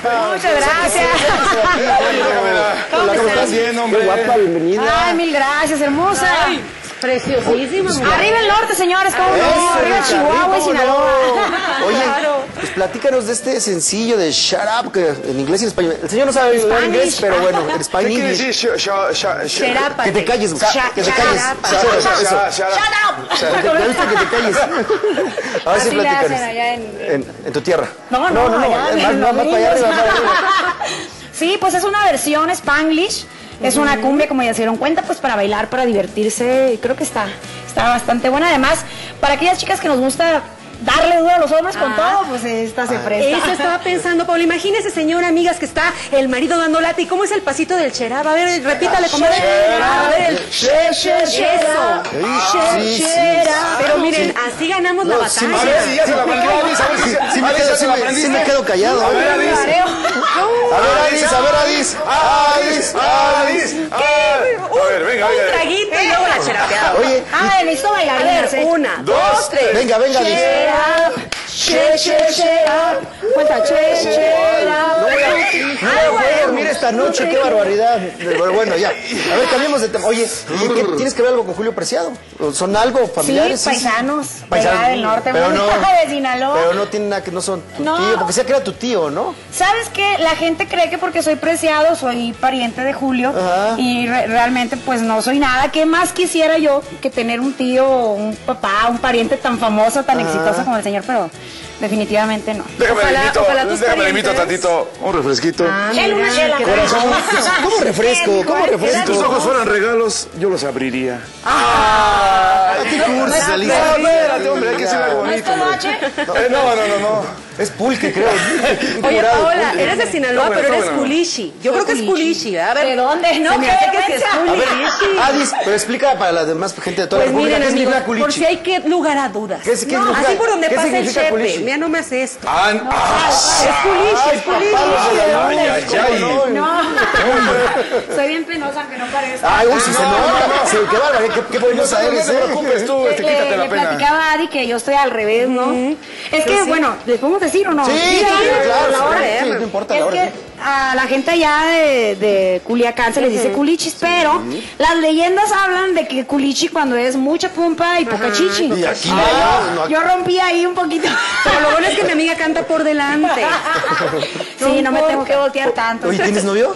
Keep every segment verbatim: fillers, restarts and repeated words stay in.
Muchas gracias. ¿Cómo estás? Bien, hombre. Qué guapa, bienvenida. Ay, mil gracias, hermosa. Ay, preciosísima. Arriba el norte, señores, ¿cómo no? Arriba Chihuahua y Sinaloa. Oye, pues platícanos de este sencillo de Shut Up, que en inglés y en español. El señor no sabe hablar inglés, pero bueno, en español. ¿Qué quiere decir? Shut up. Que te calles, que te calles. Shut up. ¿Ya viste que te calles? A ver si platícanos. En, en tu tierra. No, no, no, más, más para allá arriba, para arriba. Sí, pues es una versión Spanglish. Es una cumbia, como ya se dieron cuenta, pues para bailar, para divertirse. Creo que está, está bastante buena. Además, para aquellas chicas que nos gusta darle duro a los hombres con todo, pues esta se presta. Eso estaba pensando, Paula. Imagínese, señora, amigas, que está el marido dando lata. ¿Y cómo es el pasito del cherab? A ver, repítale, comadre. A ver, eso. Pero miren, así ganamos la batalla. A ver si ya se la aprendió Adis. A ver si Sí me quedo, sí me, sí me quedo callado. A ver, Adis. A ver, Adis, a ver, Adis. Adis, Adis. A ver, venga, Un venga. traguito y luego la cherapeada. Oye, Ah, necesito bailar. A ver, una, dos, tres. venga, venga, Adis. Che, che, che, up. Cuenta, che, che, No voy a, no voy a poder dormir esta noche, qué barbaridad. Pero bueno, ya. A ver, cambiemos de tema. Oye, ¿y qué, ¿tienes que ver algo con Julio Preciado? ¿Son algo Sí, familiares? paisanos. Paisanos. De allá del norte, Pero muy no, de Sinaloa. pero no tienen nada que no son tu No. tío, porque sé que era tu tío, ¿no? ¿Sabes qué? La gente cree que porque soy Preciado soy pariente de Julio. Ajá. Y re- realmente pues no soy nada. ¿Qué más quisiera yo que tener un tío, un papá, un pariente tan famoso, tan Ajá. exitoso como el señor? Pero definitivamente no. Déjame le Ojalá- invito, ojalá tus déjame le invito parientes. tantito un refresquito. Ah, Chela, una mira, chela. qué Corazón. ¿Cómo refresco? ¿Cómo Si tus refresco? ojos fueran regalos, yo los abriría. ¿A qué curso saliste? No, espérate, hombre, hay que ser algo ¿No es bonito. hombre. coloche? Eh, No, no, no, no. Es pulque, creo. Oye, Curado, Paola, pulque. eres de Sinaloa, Está bueno, pero está eres bueno. culichi. Yo creo que es culichi, ¿verdad? A ver, ¿De dónde? No, se me qué hace que sí es vergüenza. A ver, culichi. Adis, pero explica para la demás gente de toda Pues la República miren, qué amigos, significa por culichi. si hay que lugar a dudas. ¿Qué es- qué No, significa- así por donde qué pasa el significa chepe. culichi? Mira, no me hace esto. Ah, ah, Es culichi, es culichi. ay, ay, ay. No, soy bien penosa, que no parezca. Ay, uy, si se nota. Sí, qué bárbaro, qué, qué No penosa te eres, no te ¿eh? preocupes tú, este, Le, quítate la le pena. platicaba a Adi que yo estoy al revés, ¿no? Es que, Yo sí. bueno, ¿les podemos decir o no? Sí, Mira, sí, claro, la sí, hora. sí, no importa la Es hora. que a la gente allá de, de Culiacán se les dice culichis, pero las leyendas hablan de que culichi cuando es mucha pumpa y poca chichi. Y aquí Ah, no, no, yo, yo rompí ahí un poquito. Pero lo bueno es que mi amiga canta por delante. Sí, no me tengo que voltear tanto. Oye, ¿tienes novio?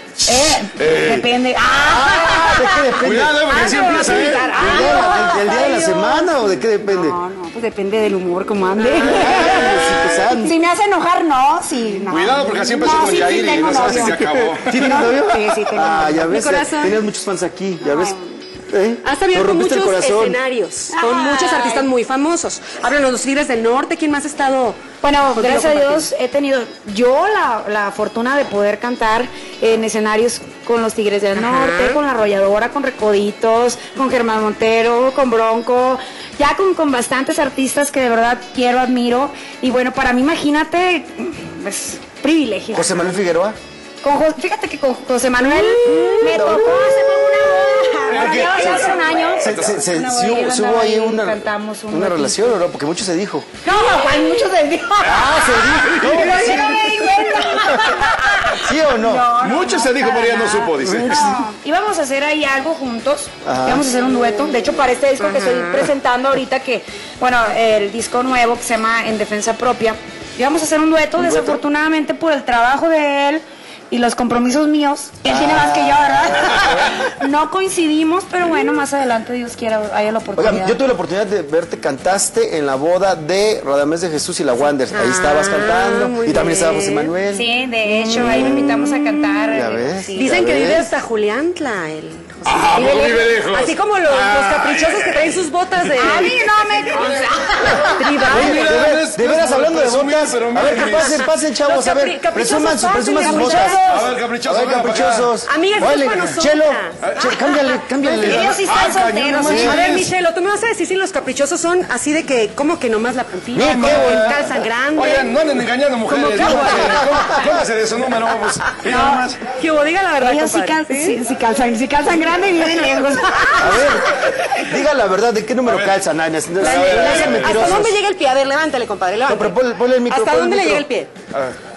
Eh, depende. Ah, ¿De qué depende? Cuidado, porque Ah, si me vas a empieza, ¿eh? invitar. ¿Del día, de la- del día de la Ay, semana o de qué depende? No, no, pues depende del humor, como ande. Ay, pues, ah, Si me hace enojar, no, sí, no. Cuidado, porque así empezó No, con sí, sí Yair y tengo no sabes en novio. qué acabó. ¿Sí tienes novio? Sí, sí, tengo Ah, novio. ya ves, Mi corazón. tenías muchos fans aquí, ya ves. ¿Eh? Has Nos abierto rompiste el muchos corazón. escenarios con Ay. muchos artistas muy famosos. Háblanos, los Tigres del Norte, ¿quién más ha estado? Bueno, contigo gracias a compartiendo? Dios he tenido yo la, la fortuna de poder cantar en escenarios con los Tigres del Ajá. Norte, con La Arrolladora, con Recoditos, con Germán Montero, con Bronco, ya con, con bastantes artistas que de verdad quiero, admiro. Y bueno, para mí, imagínate, pues, privilegio. José Manuel Figueroa. Con Jo- fíjate que con José Manuel me tocó hace poco una boda. Porque Ya se- hace un año. Se, se, se- Una sí boda, hubo, yo sí hubo andaba ahí ahí, una, cantamos un una ratito. relación, ¿o no? Porque mucho se dijo. No, Juan, muchos les dijo. Ah, se dijo. Pero yo no me di cuenta. ¿Sí o no? No, no, Mucho no, se dijo, para pero ella no nada. supo, dice. No, íbamos a hacer ahí algo juntos, Ajá. íbamos a hacer un dueto. De hecho, para este disco que estoy presentando ahorita, que, bueno, el disco nuevo que se llama En Defensa Propia, íbamos a hacer un dueto, ¿Un dueto? desafortunadamente por el trabajo de él y los compromisos míos, él tiene más que yo, ¿verdad? No coincidimos, pero bueno, más adelante Dios quiera haya la oportunidad. Oigan, yo tuve la oportunidad de verte, cantaste en la boda de Radamés de Jesús y la Wander. Ahí estabas cantando. muy Y también estaba bien. José Manuel. Sí, de hecho, ahí lo invitamos a cantar. Ya eh, ves. sí. Dicen Ya que ves. vive hasta Juliantla, el José. Ah, Vive ¿poco vive lejos. lejos? Así como los, los caprichosos que traen sus botas de A mí no me Oye, tribal. de, ver- de veras, hablando de presumir, botas, pero a ver, que miren, pasen, pasen, chavos, Los a ver, capri- caprichosos presuman, su, pasen, presuman sus botas. caprichosos. A ver, caprichosos, A ver, venga para acá. caprichosos. Amiga, esto es Órale, para nosotras. Chelo, Che- cámbiale, cámbiale. Ellos sí están Ah, cañón, solteros. no ¿sí? manches. A ver, Michelo, tú me vas a decir si los caprichosos son así de que, como que nomás la puntilla, Mira, como qué que bueno. calzan grande. Oigan, no anden engañando mujeres. ¿Cómo que? Póngase de su número, vamos. Y nada más. Que hubo, diga la verdad, Ellos sí, compadre. cal- sí, sí calzan, sí calzan grande y viven lejos. A ver, diga la verdad, ¿de qué número calzan? Ay, no, no, no, La- no la- sean ¿Hasta mentirosos. dónde llega el pie? A ver, levántale, compadre, No, levántale. pero ponle, ponle el micro. ¿Hasta ponle el dónde le micro. llega el pie?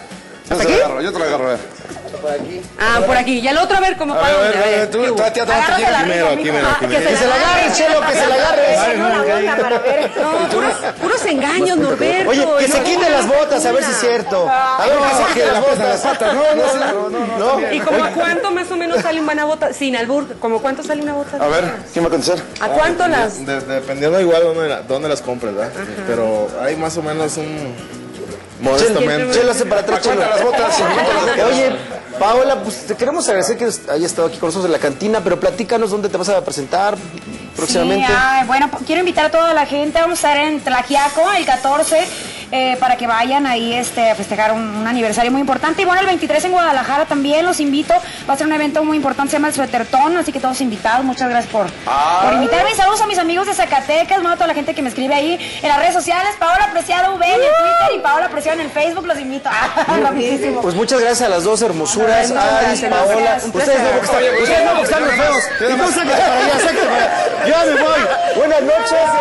Yo te la agarro, yo te la agarro, a ver. Por aquí. Ah, por aquí. Y el otro, a ver cómo A ver, a ver, a ver, tú, tú, tía, tómate aquí primero, aquí primero, aquí primero. Que se la agarre, Chelo, que se la agarre. No la boca para ver. No, puros, puros engaños, Norberto. Oye, que se No, quite las botas, a ver si es cierto. A ver, que se quite las botas. No, no, no, no. ¿Y como cuánto más o menos sale una bota? Sin albur, ¿como cuánto sale una bota? A ver, ¿quién va a contestar? ¿A cuánto las...? De- dependiendo igual dónde, la- dónde las compres, ¿verdad? Pero hay más o menos un... Modestamente. Chelo, hace para atrás, Chelo. Cuenta las botas. Oye, Paola, pues te queremos agradecer que hayas estado aquí con nosotros en la cantina, pero platícanos dónde te vas a presentar próximamente. Sí, ah, bueno, pues, quiero invitar a toda la gente. Vamos a estar en Tlaxiaco el catorce eh, para que vayan ahí este, a festejar un, un aniversario muy importante. Y bueno, el veintitrés en Guadalajara también los invito. Va a ser un evento muy importante, se llama el Suetertón, así que todos invitados. Muchas gracias por, por invitarme. Y saludos a mis amigos de Zacatecas, bueno, a toda la gente que me escribe ahí en las redes sociales. Paola Preciado V en el Twitter y Paola Preciado en el Facebook. Los invito. Ah, rapidísimo. Pues muchas gracias a las dos hermosuras, Ay, Aris, gracias, Paola. gracias. Ustedes no, porque están, ustedes no, porque están los feos. Y tú sáquete para allá, sáquete para allá. Yo me voy. Buenas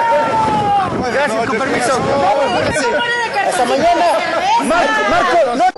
noches. Gracias, con permiso. Hasta mañana. Marco, Marco, no